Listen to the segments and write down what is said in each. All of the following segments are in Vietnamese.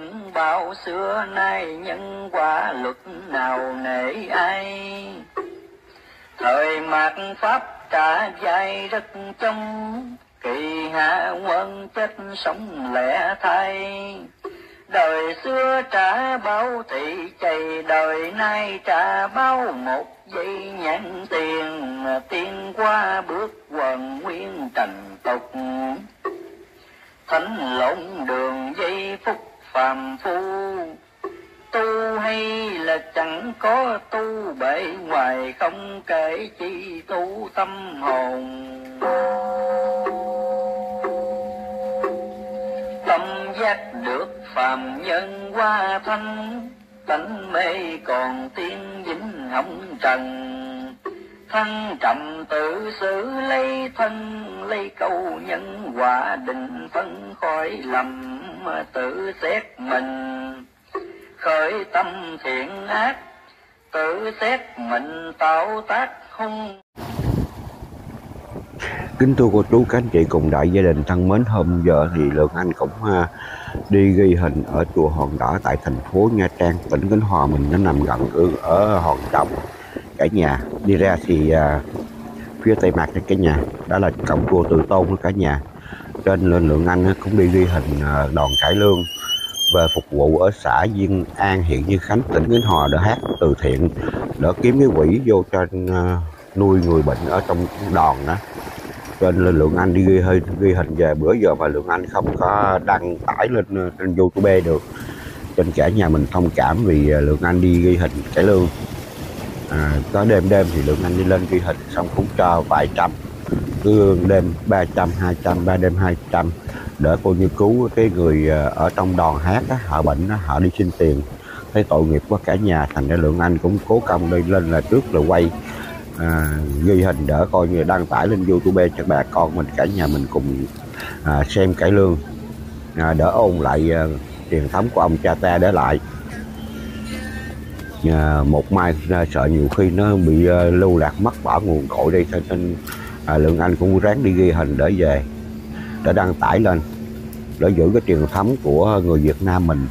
định bao xưa nay nhân quả luật nào nể ai. Thời mạt pháp trả dài rất trong, kỳ hạ quân chết sống lẻ thay. Đời xưa trả bao thị chày, đời nay trả bao một giây nhãn tiền. Tiên qua bước quần nguyên trần tục, thánh lộn đường giây phút phàm phu. Tu hay là chẳng có tu, bề ngoài không kể chi tu tâm hồn. Tâm giác được phàm nhân qua thanh, tánh mê còn tiên vĩnh hồng trần. Thân trầm tự xử lấy thân, lấy câu nhân quả định phân khỏi lầm. Tự xét mình khởi tâm thiện ác, tự xét mình tạo tác hung. Kính thưa cô chú, các anh chị cùng đại gia đình thân mến, hôm giờ thì Lượng Anh cũng đi ghi hình ở chùa Hòn Đỏ tại thành phố Nha Trang, tỉnh Khánh Hòa mình. Nó nằm gần ở Hòn Trọng. Cả nhà đi ra thì phía tây mặt cả nhà đó là cổng chùa Từ Tôn của cả nhà. Trên lên Lượng Anh cũng đi ghi hình đoàn cải lương về phục vụ ở xã Diên An, huyện Như Khánh, tỉnh Khánh Hòa, để hát từ thiện, để kiếm cái quỹ vô cho nuôi người bệnh ở trong đoàn đó. Trên Lượng Anh đi ghi hình về bữa giờ mà Lượng Anh không có đăng tải lên trên YouTube được, trên cả nhà mình thông cảm vì Lượng Anh đi ghi hình cải lương. Có đêm thì Lượng Anh đi lên ghi hình xong cũng cho vài trăm, cứ đêm 300, 200, 3 đêm 200 để cô như cứu cái người ở trong đoàn hát á, họ bệnh á, họ đi xin tiền, thấy tội nghiệp quá cả nhà, thành ra Lượng Anh cũng cố công đi lên là trước là quay ghi hình đỡ coi như đăng tải lên YouTube cho bà con mình, cả nhà mình cùng xem cải lương, đỡ ôn lại truyền thống của ông cha ta để lại. Một mai sợ nhiều khi nó bị lưu lạc mất bỏ nguồn cội đi, nên Lượng Anh cũng ráng đi ghi hình để về để đăng tải lên, để giữ cái truyền thống của người Việt Nam mình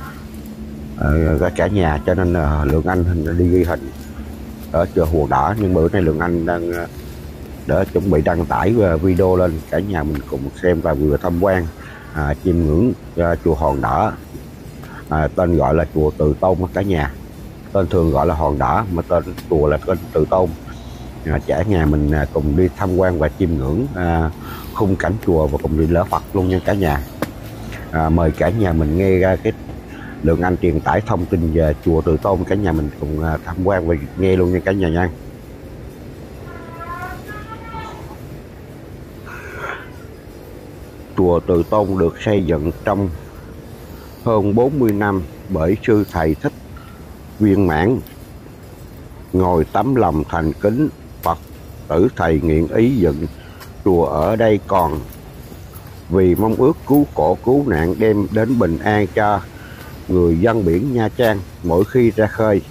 cả nhà. Cho nên Lượng Anh đi ghi hình ở chùa Hòn Đỏ, nhưng bữa nay Lượng Anh đang để chuẩn bị đăng tải video lên, cả nhà mình cùng xem và vừa tham quan chiêm ngưỡng chùa Hòn Đỏ. Tên gọi là chùa Từ Tôn cả nhà, tên thường gọi là Hòn Đỏ mà tên chùa là tên Từ Tôn. Cả nhà mình cùng đi tham quan và chiêm ngưỡng khung cảnh chùa và cùng đi lễ Phật luôn nha cả nhà. Mời cả nhà mình nghe ra cái Lượng Anh truyền tải thông tin về chùa Từ Tôn, cả nhà mình cùng tham quan và nghe luôn nha cả nhà nha. Chùa Từ Tôn được xây dựng trong hơn 40 năm bởi sư thầy Thích Viên Mãn, ngồi tấm lòng thành kính Phật tử thầy nguyện ý dựng chùa ở đây còn vì mong ước cứu khổ cứu nạn, đem đến bình an cho người dân biển Nha Trang mỗi khi ra khơi.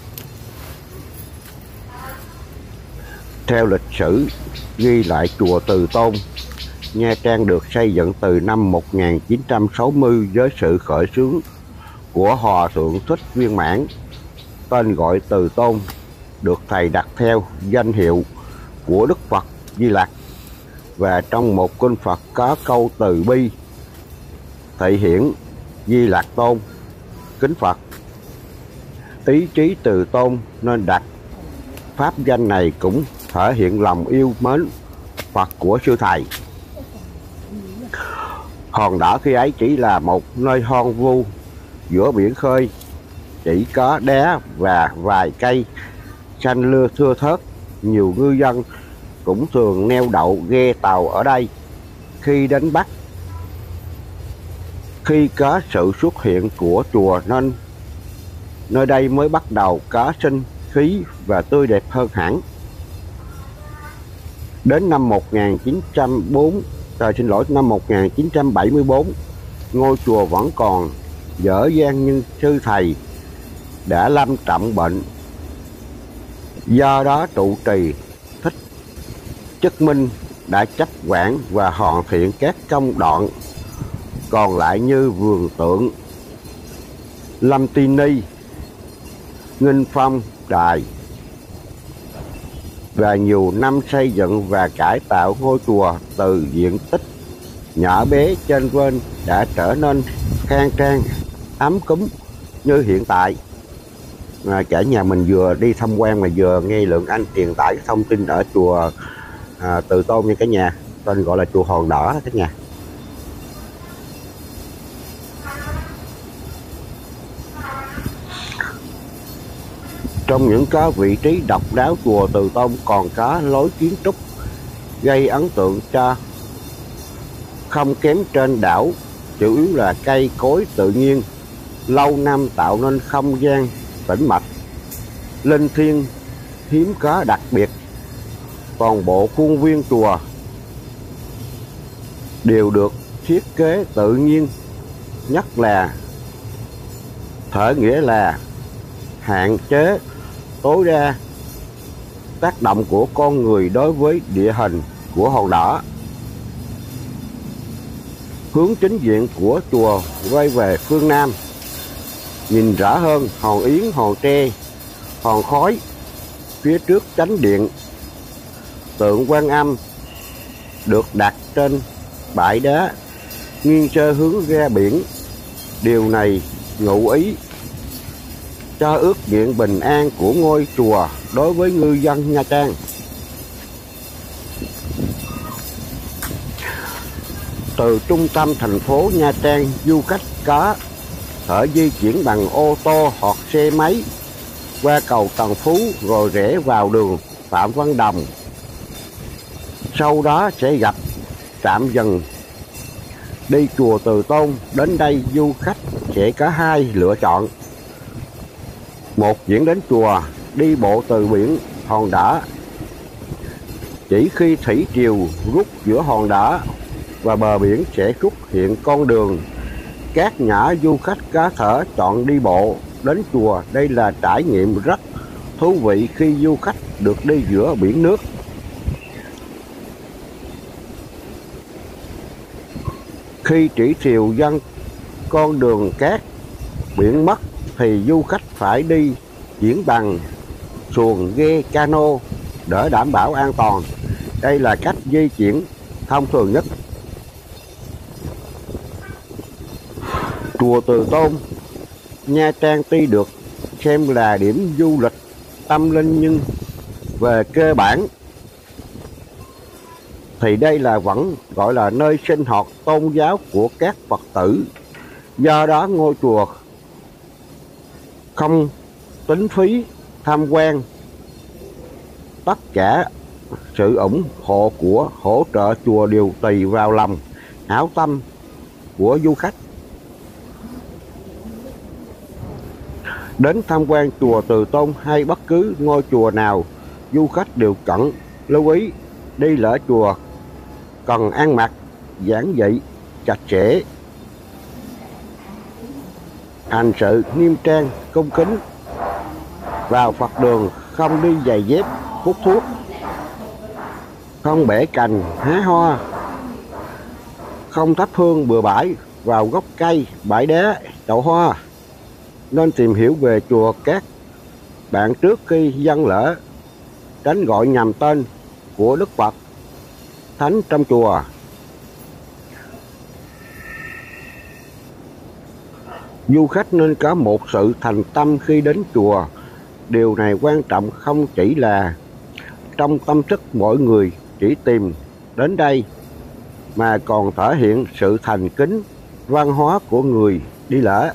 Theo lịch sử ghi lại, chùa Từ Tôn Nha Trang được xây dựng từ năm 1960 với sự khởi xướng của Hòa Thượng Thích Viên Mãn. Tên gọi Từ Tôn được thầy đặt theo danh hiệu của Đức Phật Di Lặc, và trong một kinh Phật có câu từ bi thể hiện Di Lặc Tôn kính Phật, ý chí từ tôn nên đặt pháp danh này cũng thể hiện lòng yêu mến Phật của sư thầy. Hòn Đỏ khi ấy chỉ là một nơi hoang vu giữa biển khơi, chỉ có đá và vài cây xanh lưa thưa thớt. Nhiều ngư dân cũng thường neo đậu ghe tàu ở đây khi đánh bắt. Khi có sự xuất hiện của chùa nên nơi đây mới bắt đầu có sinh khí và tươi đẹp hơn hẳn. Đến năm 1974, ngôi chùa vẫn còn dở dang, nhưng sư thầy đã lâm trọng bệnh. Do đó trụ trì Thích Chức Minh đã chấp quản và hoàn thiện các công đoạn còn lại như vườn tượng, Lâm Tiên Ni, Nghinh Phong Đài và nhiều năm xây dựng và cải tạo ngôi chùa từ diện tích nhỏ bé trên vên đã trở nên khang trang, ấm cúng như hiện tại. Cả nhà mình vừa đi tham quan mà vừa nghe Lượng Anh truyền tải thông tin ở chùa Từ Tôn nha cả nhà, tên gọi là chùa Hòn Đỏ đó cả nhà. Trong những cái vị trí độc đáo, chùa Từ Tôn còn có lối kiến trúc gây ấn tượng cho không kém trên đảo, chủ yếu là cây cối tự nhiên lâu năm tạo nên không gian tĩnh mịch, linh thiêng hiếm có đặc biệt. Toàn bộ khuôn viên chùa đều được thiết kế tự nhiên, nhất là thể nghĩa là hạn chế tối đa tác động của con người đối với địa hình của hòn đảo. Hướng chính diện của chùa quay về phương Nam, nhìn rõ hơn hòn Yến, hòn Tre, hòn Khói. Phía trước chánh điện, tượng Quan Âm được đặt trên bãi đá nghiêng sơ hướng ra biển. Điều này ngụ ý cho ước nguyện bình an của ngôi chùa đối với ngư dân Nha Trang. Từ trung tâm thành phố Nha Trang, du khách có thể di chuyển bằng ô tô hoặc xe máy qua cầu Tân Phú rồi rẽ vào đường Phạm Văn Đồng. Sau đó sẽ gặp trạm dừng đi chùa Từ Tôn. Đến đây du khách sẽ có hai lựa chọn: một, chuyển đến chùa, đi bộ từ biển hòn đảo. Chỉ khi thủy triều rút giữa hòn đảo và bờ biển sẽ xuất hiện con đường cát nhã, du khách có thể chọn đi bộ đến chùa. Đây là trải nghiệm rất thú vị khi du khách được đi giữa biển nước. Khi thủy triều dâng con đường cát biển mất thì du khách phải đi chuyển bằng xuồng ghe cano để đảm bảo an toàn. Đây là cách di chuyển thông thường nhất. Chùa Từ Tôn, Nha Trang tuy được xem là điểm du lịch tâm linh, nhưng về cơ bản thì đây là vẫn gọi là nơi sinh hoạt tôn giáo của các Phật tử. Do đó ngôi chùa không tính phí tham quan. Tất cả sự ủng hộ của hỗ trợ chùa đều tùy vào lòng hảo tâm của du khách. Đến tham quan chùa Từ Tôn hay bất cứ ngôi chùa nào, du khách đều cần lưu ý đi lễ chùa cần ăn mặc giản dị, chặt chẽ, hành sự nghiêm trang, cung kính. Vào Phật đường không đi giày dép, hút thuốc, không bẻ cành hái hoa, không thắp hương bừa bãi vào gốc cây, bãi đá, chậu hoa. Nên tìm hiểu về chùa các bạn trước khi dâng lễ, tránh gọi nhầm tên của Đức Phật Thánh trong chùa. Du khách nên có một sự thành tâm khi đến chùa. Điều này quan trọng không chỉ là trong tâm thức mỗi người chỉ tìm đến đây, mà còn thể hiện sự thành kính văn hóa của người đi lễ.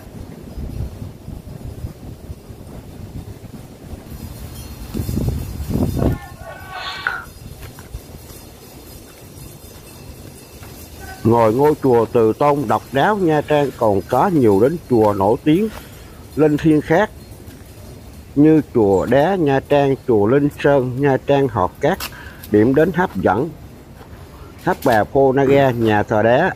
Ngoài ngôi chùa Từ Tôn độc đáo, Nha Trang còn có nhiều đến chùa nổi tiếng linh thiêng khác như chùa Đá Nha Trang, chùa Linh Sơn Nha Trang hoặc các điểm đến hấp dẫn Tháp Bà Phô Naga, nhà thờ đá.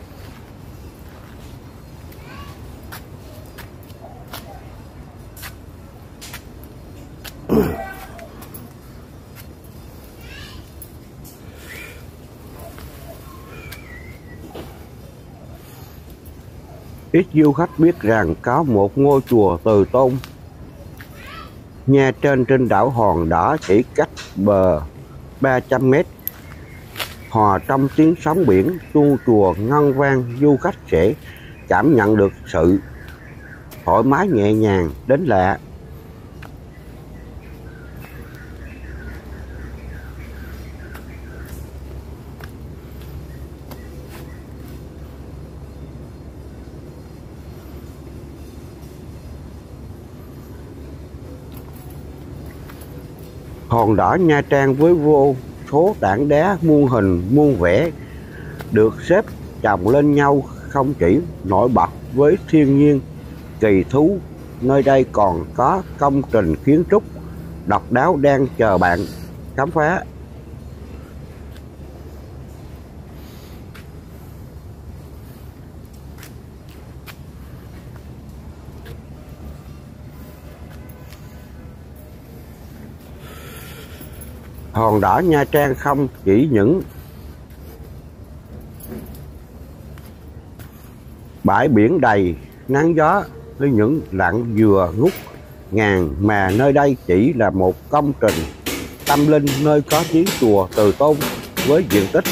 Ít du khách biết rằng có một ngôi chùa Từ Tôn Nha Trang trên đảo Hòn Đảo chỉ cách bờ 300 mét. Hòa trong tiếng sóng biển, chuông chùa ngân vang, du khách sẽ cảm nhận được sự thoải mái nhẹ nhàng đến lạ. Hòn đảo Nha Trang với vô số tảng đá muôn hình muôn vẻ được xếp chồng lên nhau không chỉ nổi bật với thiên nhiên kỳ thú, nơi đây còn có công trình kiến trúc độc đáo đang chờ bạn khám phá. Hòn đảo Nha Trang không chỉ những bãi biển đầy nắng gió với những lặng dừa ngút ngàn, mà nơi đây chỉ là một công trình tâm linh, nơi có tiếng chùa Từ Tôn với diện tích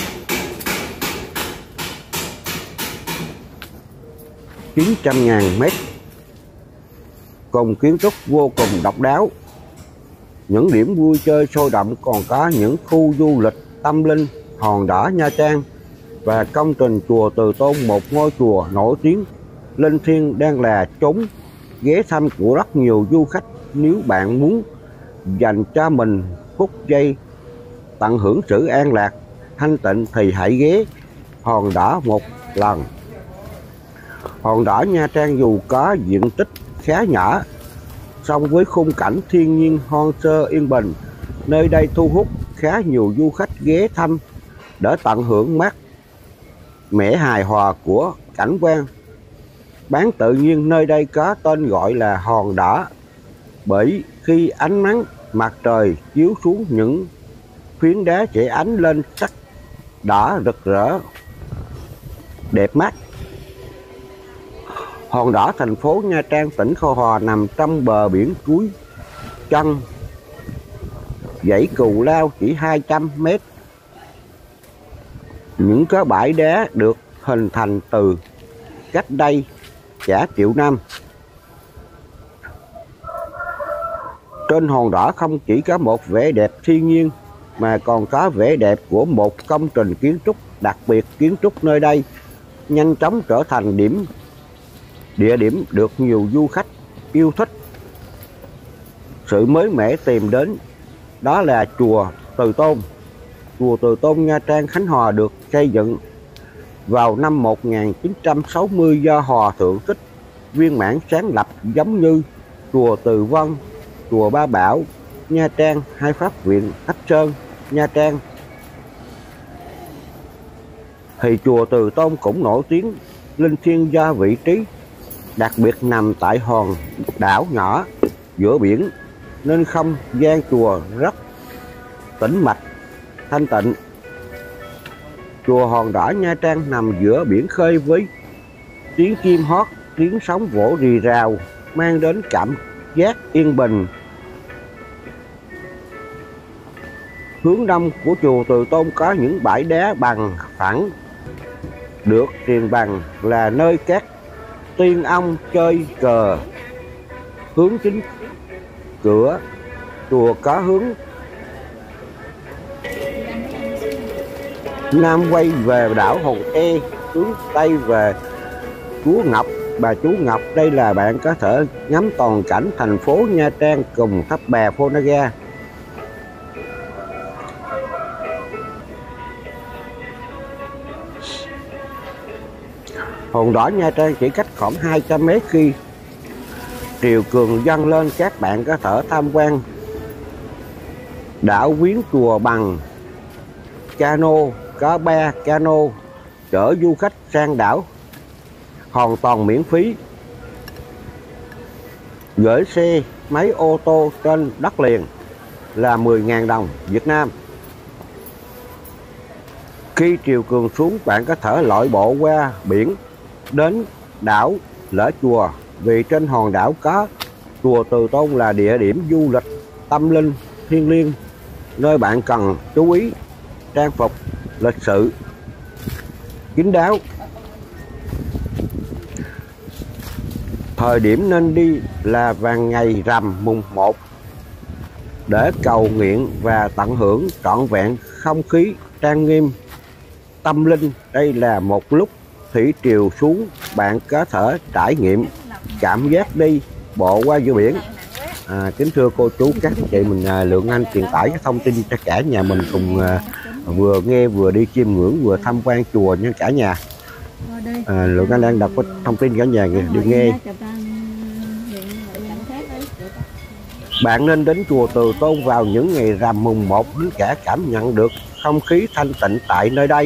900.000 mét cùng kiến trúc vô cùng độc đáo. Những điểm vui chơi sôi động còn có những khu du lịch tâm linh hòn đảo Nha Trang và công trình chùa Từ Tôn, một ngôi chùa nổi tiếng linh thiêng đang là chốn ghé thăm của rất nhiều du khách. Nếu bạn muốn dành cho mình phút giây tận hưởng sự an lạc thanh tịnh thì hãy ghé hòn đảo một lần. Hòn đảo Nha Trang dù có diện tích khá nhỏ, song với khung cảnh thiên nhiên hoang sơ yên bình, nơi đây thu hút khá nhiều du khách ghé thăm để tận hưởng mát mẻ hài hòa của cảnh quan bán tự nhiên. Nơi đây có tên gọi là hòn đảo bởi khi ánh nắng mặt trời chiếu xuống, những phiến đá sẽ ánh lên sắc đỏ rực rỡ đẹp mắt. Hòn đảo thành phố Nha Trang, tỉnh Khánh Hòa nằm trong bờ biển cuối chân dãy Cù Lao chỉ 200 mét. Những cái bãi đá được hình thành từ cách đây cả triệu năm. Trên hòn đảo không chỉ có một vẻ đẹp thiên nhiên mà còn có vẻ đẹp của một công trình kiến trúc đặc biệt. Kiến trúc nơi đây nhanh chóng trở thành địa điểm được nhiều du khách yêu thích. Sự mới mẻ tìm đến đó là chùa Từ Tôn. Chùa Từ Tôn Nha Trang, Khánh Hòa được xây dựng vào năm 1960 do Hòa Thượng Thích Viên Mãn sáng lập, giống như chùa Từ Vân, chùa Ba Bảo Nha Trang hay Pháp viện Thất Sơn Nha Trang. Thì chùa Từ Tôn cũng nổi tiếng linh thiêng do vị trí đặc biệt nằm tại hòn đảo nhỏ giữa biển, nên không gian chùa rất tĩnh mịch thanh tịnh. Chùa hòn đảo Nha Trang nằm giữa biển khơi với tiếng chim hót, tiếng sóng vỗ rì rào mang đến cảm giác yên bình. Hướng đông của chùa Từ Tôn có những bãi đá bằng phẳng được truyền bằng là nơi các tiên ông chơi cờ. Hướng chính cửa chùa có hướng nam quay về đảo Hòn E, hướng tây về Chúa Ngọc, Bà Chúa Ngọc. Đây là bạn có thể ngắm toàn cảnh thành phố Nha Trang cùng tháp Bà Phonaga. Hòn đảo Nha Trang chỉ cách khoảng 200 mét. Khi triều cường dâng lên, các bạn có thể tham quan đảo viếng chùa bằng cano. Có 3 cano chở du khách sang đảo hoàn toàn miễn phí. Gửi xe máy ô tô trên đất liền là 10.000 đồng Việt Nam. Khi triều cường xuống, bạn có thể lội bộ qua biển đến đảo lỡ chùa, vì trên hòn đảo có chùa Từ Tôn là địa điểm du lịch tâm linh thiêng liêng, nơi bạn cần chú ý trang phục lịch sự kín đáo. Thời điểm nên đi là vào ngày rằm mùng 1 để cầu nguyện và tận hưởng trọn vẹn không khí trang nghiêm tâm linh. Đây là một lúc thủy triều xuống, bạn có thể trải nghiệm cảm giác đi bộ qua giữa biển. Kính thưa cô chú các anh chị, mình Lượng Anh truyền tải cái thông tin cho cả nhà mình cùng vừa nghe vừa đi chiêm ngưỡng vừa tham quan chùa nha cả nhà. Lượng Anh đang đọc cái thông tin cả nhà đi nghe. Bạn nên đến chùa Từ Tôn vào những ngày rằm mùng 1 để cả cảm nhận được không khí thanh tịnh tại nơi đây.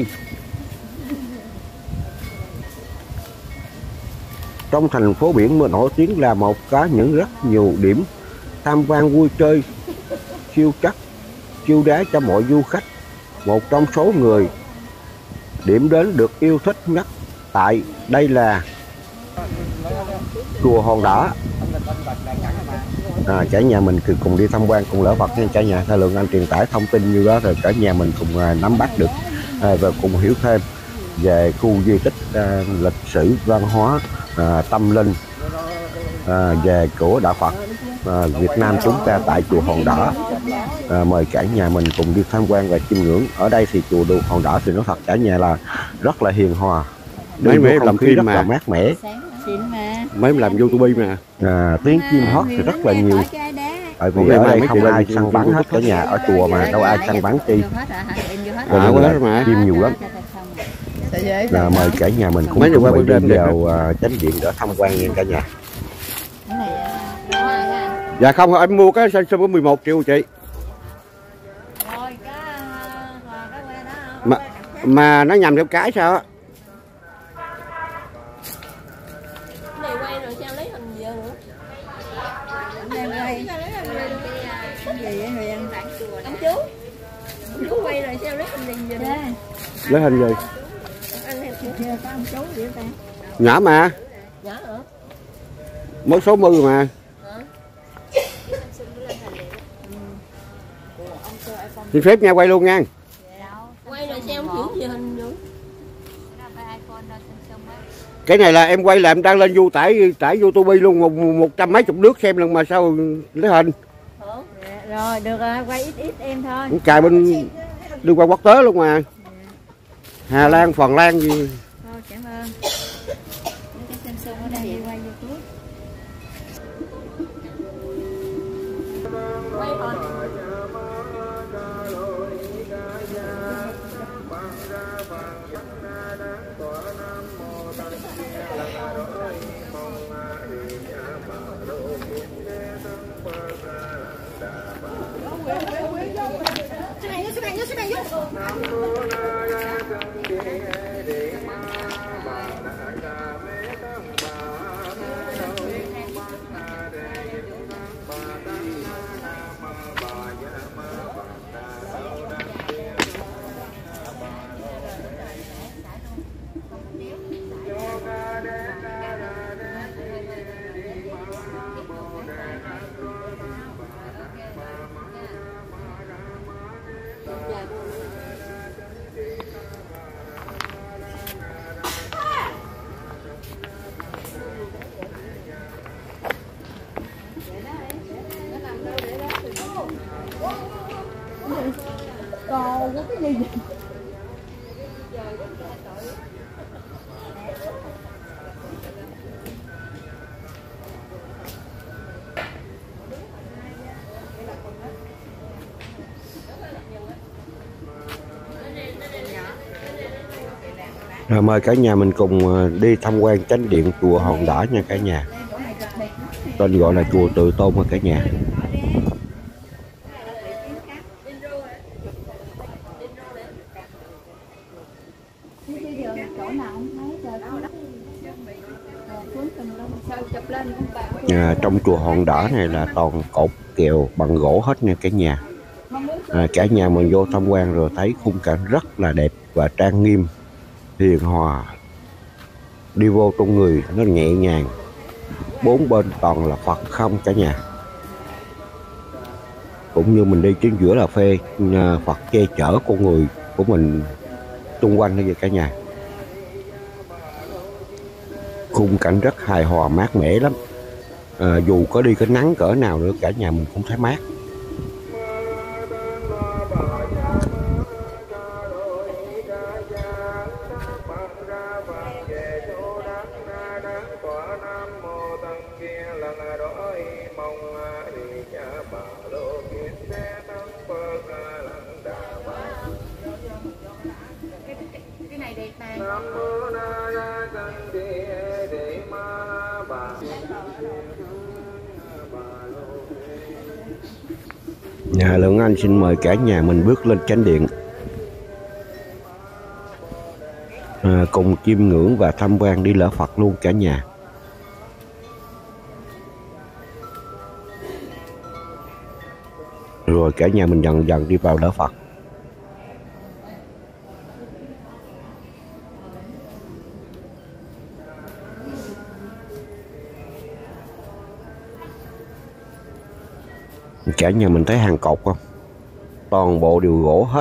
Trong thành phố biển mà nổi tiếng là một có những rất nhiều điểm tham quan vui chơi siêu chất siêu đá cho mọi du khách. Một trong số người điểm đến được yêu thích nhất tại đây là chùa Hòn Đỏ. Cả nhà mình cùng đi tham quan cùng lỡ Phật nha cả nhà. Theo Lượng Anh truyền tải thông tin như đó rồi cả nhà mình cùng nắm bắt được và cùng hiểu thêm về khu di tích lịch sử văn hóa tâm linh về của đạo Phật Việt Nam chúng ta tại chùa Hòn Đỏ. Mời cả nhà mình cùng đi tham quan và chiêm ngưỡng. Ở đây thì chùa Hòn Đỏ thì nói thật cả nhà là rất là hiền hòa, mấy làm khí rất là mát mẻ. Mấy làm YouTube mà tiếng chim hót thì rất là nhiều. Tại vì ở đây không ai săn bắn hết cả nhà, ở chùa mà đâu ai săn bắn chi. Chim nhiều lắm. Mời cả nhà mình cũng đi vào chánh điện để tham quan nha cả nhà. Dạ không, em mua cái sân có 11 triệu chị. Mà nó nhầm theo cái sao á? Lấy hình gì? Nhỏ mà. Mới số mư mà. Xin phép nha, quay luôn nha. Quay rồi xem không chuyển hình nữa. Cái này là em quay là em đang lên tải YouTube luôn 100 mấy chục nước xem lần mà sao lấy hình. Rồi được rồi, quay ít em thôi. Cài bên đi qua quốc tế luôn mà. Hà Lan, Phần Lan gì. Thôi cảm ơn. Cái Samsung ở đây đi quay YouTube. Quay thôi. Còn cái gì? Rồi mời cả nhà mình cùng đi tham quan chánh điện chùa Hòn Đỏ nha cả nhà. Tên gọi là chùa Từ Tôn nha cả nhà. Trong chùa Hòn Đỏ này là toàn cột kèo bằng gỗ hết nha cả nhà. Cả nhà mình vô tham quan rồi thấy khung cảnh rất là đẹp và trang nghiêm, hiền hòa. Đi vô trong người nó nhẹ nhàng, bốn bên toàn là Phật không cả nhà. Cũng như mình đi chính giữa là phê Phật che chở con người của mình xung quanh như vậy cả nhà. Khung cảnh rất hài hòa mát mẻ lắm. Dù có đi cái nắng cỡ nào nữa cả nhà mình cũng thấy mát. Cái này đẹp này. Lượng Anh xin mời cả nhà mình bước lên chánh điện, cùng chiêm ngưỡng và tham quan đi lễ Phật luôn cả nhà. Rồi cả nhà mình dần dần đi vào lễ Phật. Cả nhà mình thấy hàng cột không? Toàn bộ đều gỗ hết.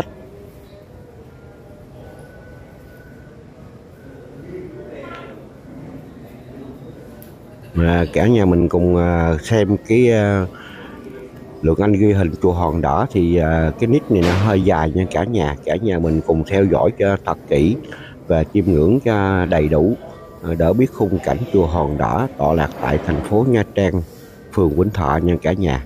Cả nhà mình cùng xem cái Lượng Anh ghi hình chùa Hòn Đỏ thì cái nick này nó hơi dài nha cả nhà. Cả nhà mình cùng theo dõi cho thật kỹ và chiêm ngưỡng cho đầy đủ đỡ biết khung cảnh chùa Hòn Đỏ tọa lạc tại thành phố Nha Trang, phường Vĩnh Thọ nha cả nhà.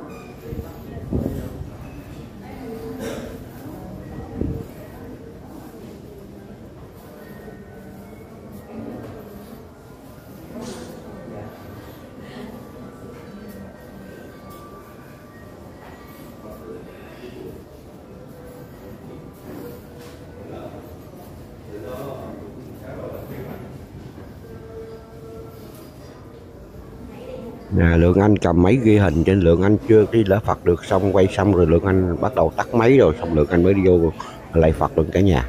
Lượng Anh cầm máy ghi hình trên Lượng Anh chưa đi lễ Phật được, xong quay xong rồi Lượng Anh bắt đầu tắt máy rồi xong Lượng Anh mới đi vô lạy Phật luôn cả nhà.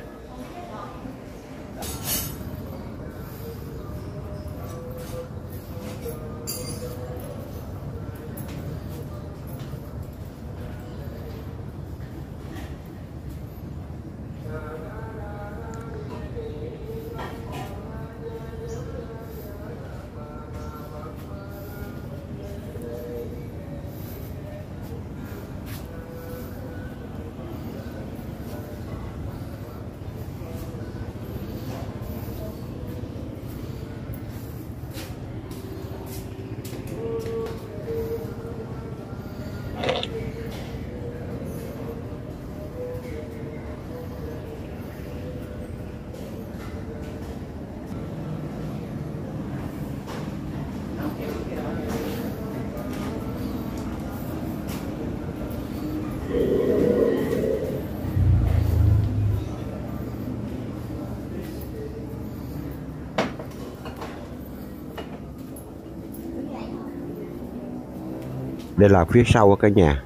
Đây là phía sau của cả nhà.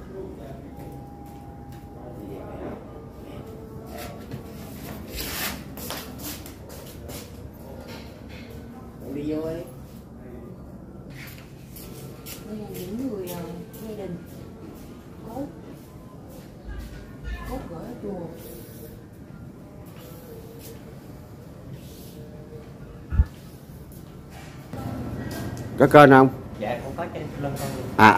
Đi vô đi. Đây là những người gia đình cốt gửi ở chùa. Có kênh không? Dạ không có trên lưng con.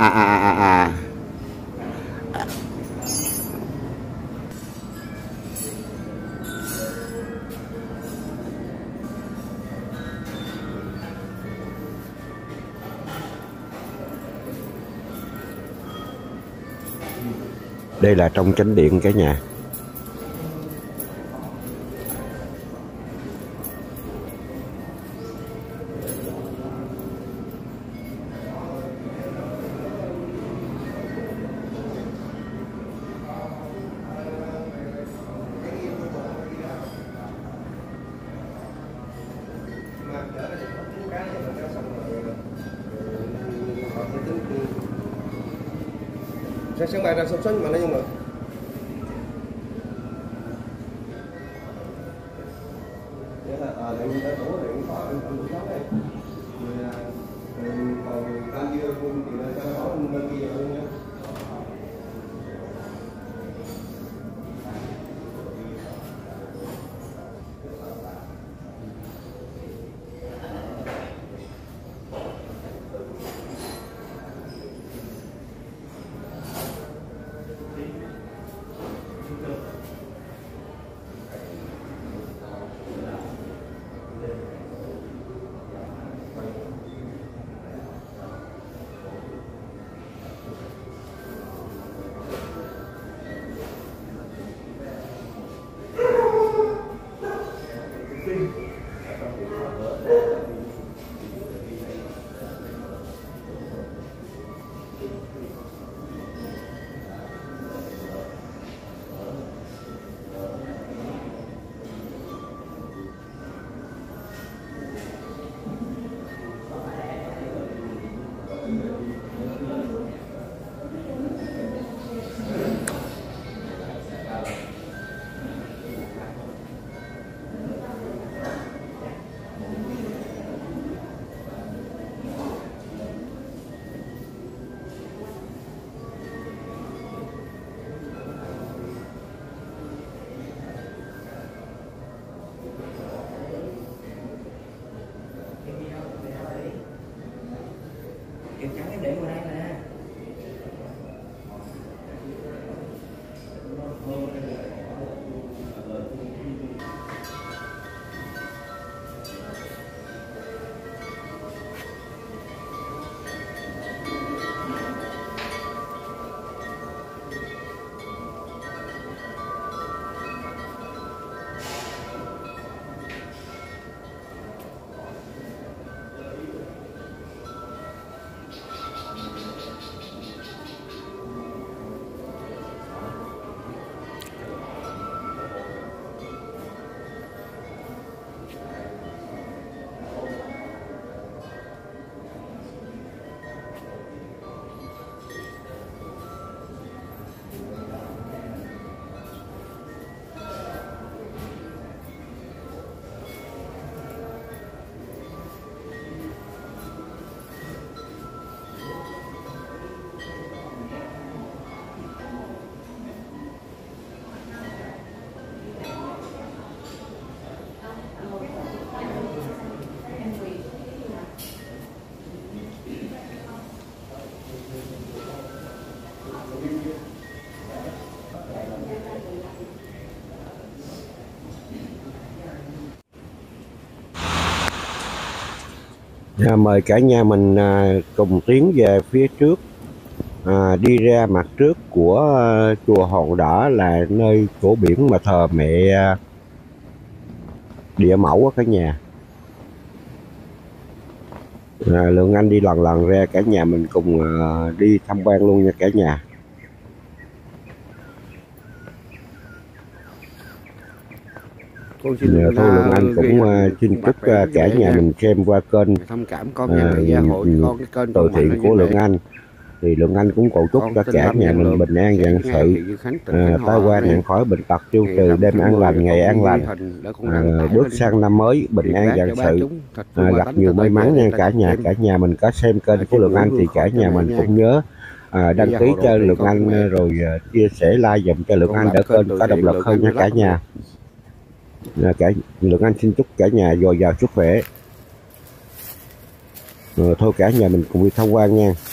Đây là trong chánh điện cả nhà. Sáng mai ra sớm sớm mà nói nhưng mà để là để người ta đổ điện thoại anh buổi sáng này rồi còn Mời cả nhà mình cùng tiến về phía trước, đi ra mặt trước của chùa Hòn Đỏ là nơi chỗ biển mà thờ mẹ Địa Mẫu á cả nhà. Lượng Anh đi lần lần ra, cả nhà mình cùng đi tham quan luôn nha cả nhà. Con xin Thôi Lượng Anh cũng xin chúc cả nhà mình xem qua kênh thông cảm con nhà gia hộ con cái kênh từ thiện của Lượng Anh, thì Lượng Anh cũng cầu chúc cho cả nhà mình bình an vạn sự, tai qua nạn khỏi, bệnh tật tiêu trừ, đêm an lành, ngày an lành, bước sang năm mới bình an vạn sự, gặp nhiều may mắn nha cả nhà. Cả nhà mình có xem kênh của Lượng Anh thì cả nhà mình cũng nhớ đăng ký cho Lượng Anh, rồi chia sẻ like dùm cho Lượng Anh để kênh có động lực hơn nha cả nhà. Lượng Anh xin chúc cả nhà dồi dào sức khỏe. Thôi cả nhà mình cùng đi tham quan nha.